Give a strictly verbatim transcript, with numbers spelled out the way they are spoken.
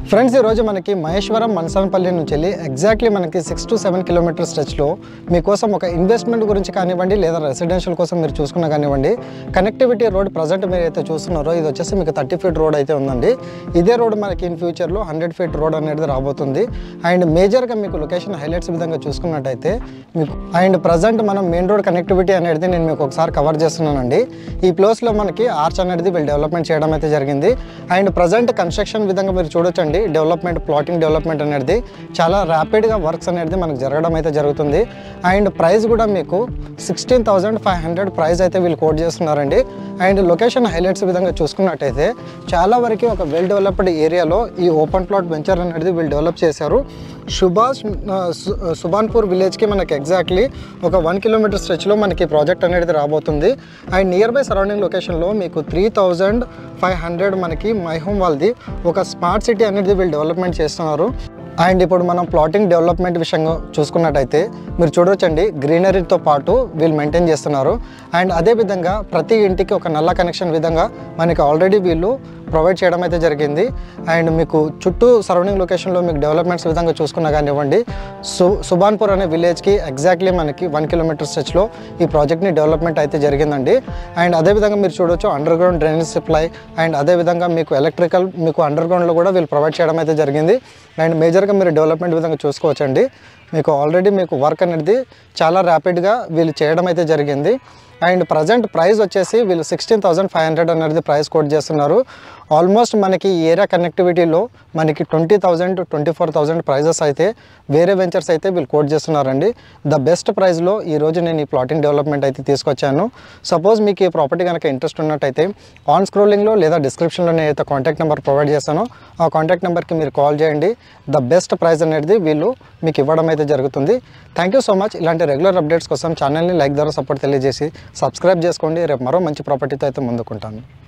Friends ఈ రోజు మనకి మహేశ్వరం మనసనపల్లి నుంచి వెళ్ళి ఎగ్జాక్ట్లీ మనకి సిక్స్ టు సెవెన్ కిలోమీటర్ స్ట్రెచ్లో మీకోసం ఒక ఇన్వెస్ట్మెంట్ గురించి కానివ్వండి లేదా రెసిడెన్షియల్ కోసం మీరు చూసుకున్నా కానివ్వండి కనెక్టివిటీ రోడ్ ప్రజెంట్ మీరు అయితే చూస్తున్నారో ఇది వచ్చేసి మీకు థర్టీ ఫీట్ రోడ్ అయితే ఉందండి. ఇదే రోడ్ మనకి ఇన్ ఫ్యూచర్లో హండ్రెడ్ ఫీట్ రోడ్ అనేది రాబోతుంది. అండ్ మేజర్గా మీకు లొకేషన్ హైలైట్స్ విధంగా చూసుకున్నట్టయితే మీకు అండ్ ప్రజెంట్ మనం మెయిన్ రోడ్ కనెక్టివిటీ అనేది నేను మీకు ఒకసారి కవర్ చేస్తున్నానండి. ఈ ప్లేస్లో మనకి ఆర్చ్ అనేది వీళ్ళు డెవలప్మెంట్ చేయడం అయితే జరిగింది. అండ్ ప్రజెంట్ కన్స్ట్రక్షన్ విధంగా మీరు చూడొచ్చండి, డెవలప్మెంట్ ప్లాటింగ్ డెవలప్మెంట్ అనేది చాలా ర్యాపిడ్గా వర్క్స్ అనేది మనకు జరగడం అయితే జరుగుతుంది. అండ్ ప్రైస్ కూడా మీకు sixteen thousand five hundred price అయితే వీళ్ళు కోట్ చేస్తున్నారండి. అండ్ లొకేషన్ హైలైట్స్ విధంగా చూసుకున్నట్టయితే చాలా వరకు ఒక వెల్ డెవలప్డ్ ఏరియాలో ఈ ఓపెన్ ప్లాట్ వెంచర్ అనేది వీళ్ళు డెవలప్ చేశారు. సుభాష్ సుభాన్పూర్ విలేజ్కి మనకి ఎగ్జాక్ట్లీ ఒక వన్ కిలోమీటర్ స్ట్రెచ్లో మనకి ప్రాజెక్ట్ అనేది రాబోతుంది. అండ్ నియర్ బై సరౌండింగ్ లొకేషన్లో మీకు త్రీ థౌజండ్ ఫైవ్ హండ్రెడ్ మనకి మై హోమ్ వాళ్ళది ఒక స్మార్ట్ సిటీ అనేది వీళ్ళు డెవలప్మెంట్ చేస్తున్నారు. అండ్ ఇప్పుడు మనం ప్లాటింగ్ డెవలప్మెంట్ విషయంగా చూసుకున్నట్టయితే మీరు చూడొచ్చండి, గ్రీనరీతో పాటు వీళ్ళు మెయింటైన్ చేస్తున్నారు. అండ్ అదేవిధంగా ప్రతి ఇంటికి ఒక నల్ల కనెక్షన్ విధంగా మనకి ఆల్రెడీ వీళ్ళు ప్రొవైడ్ చేయడం అయితే జరిగింది. అండ్ మీకు చుట్టూ సరౌండింగ్ లొకేషన్లో మీకు డెవలప్మెంట్స్ విధంగా చూసుకున్నా కానివ్వండి, సు సుభాన్పూర్ అనే విలేజ్కి ఎగ్జాక్ట్లీ మనకి వన్ కిలోమీటర్ స్ట్రెచ్లో ఈ ప్రాజెక్ట్ని డెవలప్మెంట్ అయితే జరిగిందండి. అండ్ అదేవిధంగా మీరు చూడొచ్చు underground drainage supply and అదేవిధంగా మీకు ఎలక్ట్రికల్ మీకు అండర్ గ్రౌండ్లో కూడా వీళ్ళు ప్రొవైడ్ చేయడం అయితే జరిగింది. అండ్ మేజర్గా మీరు డెవలప్మెంట్ విధంగా చూసుకోవచ్చండి, మీకు ఆల్రెడీ మీకు వర్క్ అనేది చాలా ర్యాపిడ్గా వీళ్ళు చేయడం అయితే జరిగింది. అండ్ ప్రజెంట్ ప్రైస్ వచ్చేసి వీళ్ళు సిక్స్టీన్ థౌసండ్ ఫైవ్ హండ్రెడ్ అనేది ప్రైస్ కోట్ చేస్తున్నారు. ఆల్మోస్ట్ మనకి ఏరియా కనెక్టివిటీలో మనకి twenty thousand twenty four thousand prices అయితే వేరే వెంచర్స్ అయితే వీళ్ళు కోట్ చేస్తున్నారండి. ద బెస్ట్ ప్రైస్లో ఈరోజు నేను ఈ ప్లాటింగ్ డెవలప్మెంట్ అయితే తీసుకొచ్చాను. సపోజ్ మీకు ఈ ప్రాపర్టీ కనుక ఇంట్రెస్ట్ ఉన్నట్టయితే ఆన్ స్క్రోలింగ్లో లేదా డిస్క్రిప్షన్లో నేను అయితే కాంటాక్ట్ నెంబర్ ప్రొవైడ్ చేస్తాను. ఆ కాంటాక్ట్ నెంబర్కి మీరు కాల్ చేయండి. ద బెస్ట్ ప్రైస్ అనేది వీళ్ళు మీకు ఇవ్వడం అయితే జరుగుతుంది. Thank you so much. ఇలాంటి రెగ్యులర్ అప్డేట్స్ కోసం ఛానల్ని లైక్ ద్వారా సపోర్ట్ తెలియజేసి సబ్స్క్రైబ్ చేసుకోండి. రేపు మరో మంచి ప్రాపర్టీతో అయితే ముందుకుంటాను.